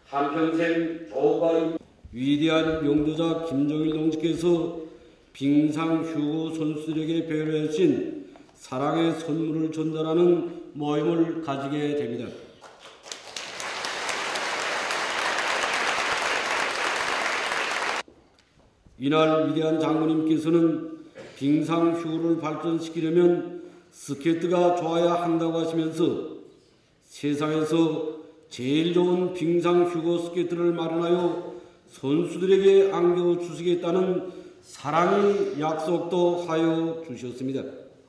한평생 조가 위대한 용도자 김정일 동지께서 빙상 휴고 선수들에게 배려하신 사랑의 선물을 전달하는 모임을 가지게 됩니다. 이날 위대한 장군님께서는 빙상 휴구를 발전시키려면 스케이트가 좋아야 한다고 하시면서 세상에서 제일 좋은 빙상 휴고 스케이트를 마련하여 선수들에게 안겨주시겠다는 사랑의 약속도 하여 주셨습니다.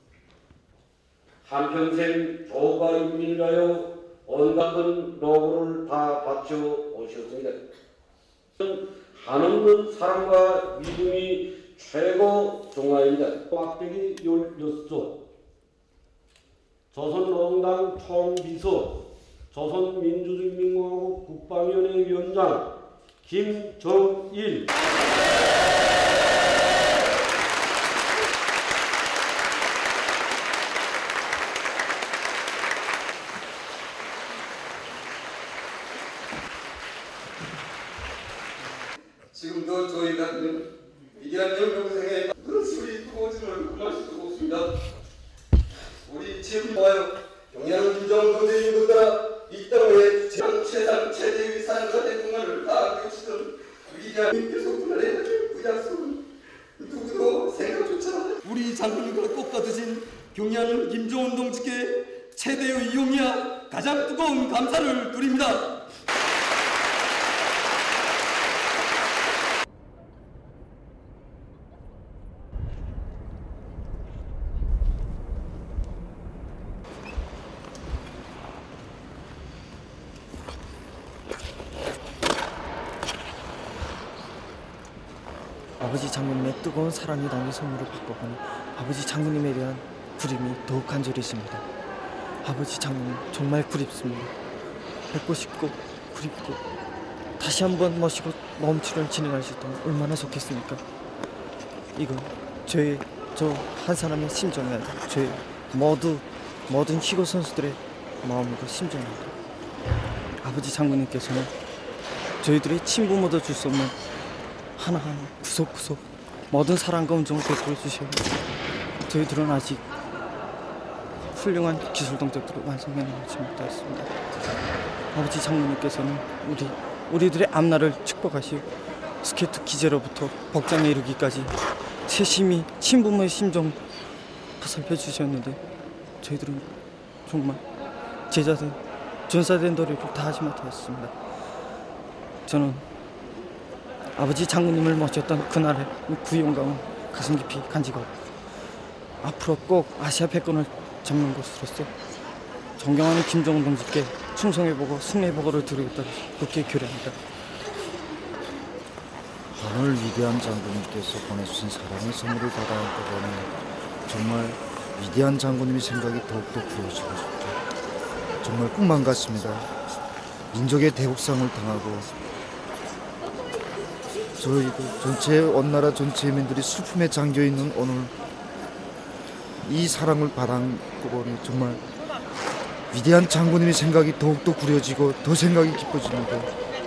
한평생 조가 인민을 위하여 온갖 노고를 다 바쳐 오셨습니다. 한없는 사랑과 믿음이 최고 종화입니다. 막대기 16조, 조선노동당 총비서, 조선민주주의인민공화국 국방위원회 위원장 김정일. 지금도 저희가 위대한 영평생에 그런 소리 두고지를 금할 수도 없습니다. 우리 지금과요 경량 김정은 동지의 따라 이 땅에 세상 최대의 사랑과 대통령을 다 안겨주시던 위대한 님께서 분할해야 될 그 약속은 누구도 생각조차 우리 장군님과 꼭 같으신 경량 김정은 동지께 최대의 용이야 가장 뜨거운 감사를 드립니다. 아버지 장군님의 뜨거운 사랑이 담긴 선물을 바꿔보니 아버지 장군님에 대한 그림이 더욱 간절해집니다. 아버지 장군님 정말 그립습니다. 뵙고 싶고 그립고 다시 한번 모시고 마음치료를 진행할 수 있다면 얼마나 좋겠습니까? 이건 저 한 사람의 심정이 아니라 저희 모든 희고 선수들의 마음과 심정입니다. 아버지 장군님께서는 저희들의 친부모도 줄 수 없는 하나하나 구석구석 모든 사랑과 온정을 베풀어 주시고 저희들은 아직 훌륭한 기술 동작들을 완성해내지 못했습니다. 아버지 장군님께서는 우리들의 앞날을 축복하시고 스케이트 기재로부터 복장에 이르기까지 세심히 친부모의 심정 보살펴 주셨는데 저희들은 정말 제자된 전사된 노력을 다하지 못하였습니다. 저는 아버지 장군님을 모셨던 그날의 그 영광은 가슴 깊이 간직하고 앞으로 꼭 아시아 패권을 잡는 것으로서 존경하는 김정은 동지께 충성해보고 승리해보고를 드리겠다고 그렇게 교례합니다. 오늘 위대한 장군님께서 보내주신 사랑의 선물을 받아안고 보니 정말 위대한 장군님의 생각이 더욱더 부러지고 싶죠. 정말 꿈만 같습니다. 민족의 대국상을 당하고 저희도 전체 온 나라 전체 민들이 슬픔에 잠겨있는 오늘 이 사랑을 받아안고 보니 정말 위대한 장군님의 생각이 더욱더 구려지고 더 생각이 깊어집니다.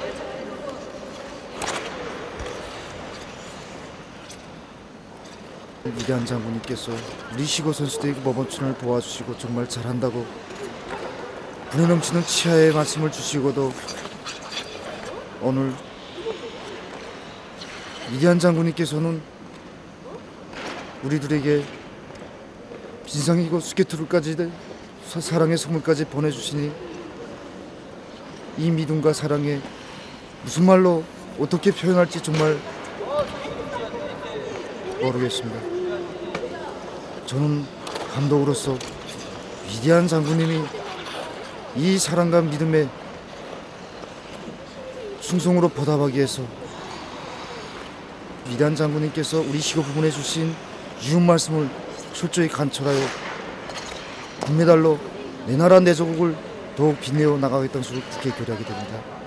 위대한 장군님께서 우리 시고 선수들에게 모범촌을 도와주시고 정말 잘한다고 분에 넘치는 치하의 말씀을 주시고도 오늘 위대한 장군님께서는 우리들에게 빙상이고 스케이트까지 사랑의 선물까지 보내주시니 이 믿음과 사랑에 무슨 말로 어떻게 표현할지 정말 모르겠습니다. 저는 감독으로서 위대한 장군님이 이 사랑과 믿음에 충성으로 보답하기 위해서 위대한 장군님께서 우리 시고 부문해 주신 유언 말씀을 철저히 관철하여 금메달로 내 나라 내 조국을 더욱 빛내어 나가겠다는 것을 굳게 교리하게 됩니다.